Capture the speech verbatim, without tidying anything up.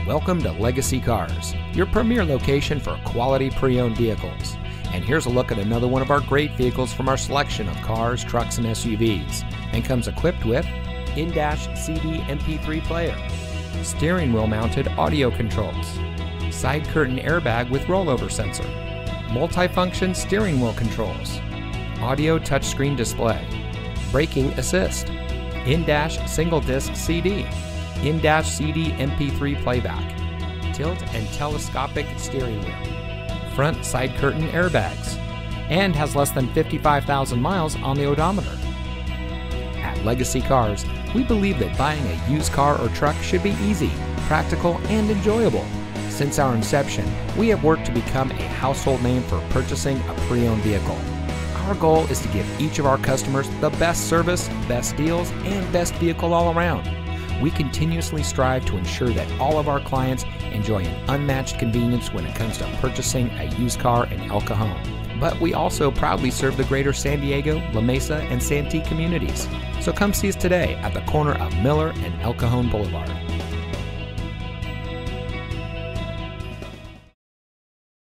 Welcome to Legacy Cars, your premier location for quality pre-owned vehicles. And here's a look at another one of our great vehicles from our selection of cars, trucks, and S U Vs, and comes equipped with in-dash C D M P three player, steering wheel mounted audio controls, side curtain airbag with rollover sensor, multifunction steering wheel controls, audio touchscreen display, braking assist, in-dash single disc C D, in-dash C D M P three playback, tilt and telescopic steering wheel, front side curtain airbags, and has less than fifty-five thousand miles on the odometer. At Legacy Cars, we believe that buying a used car or truck should be easy, practical, and enjoyable. Since our inception, we have worked to become a household name for purchasing a pre-owned vehicle. Our goal is to give each of our customers the best service, best deals, and best vehicle all around. We continuously strive to ensure that all of our clients enjoy an unmatched convenience when it comes to purchasing a used car in El Cajon. But we also proudly serve the greater San Diego, La Mesa, and Santee communities. So come see us today at the corner of Miller and El Cajon Boulevard.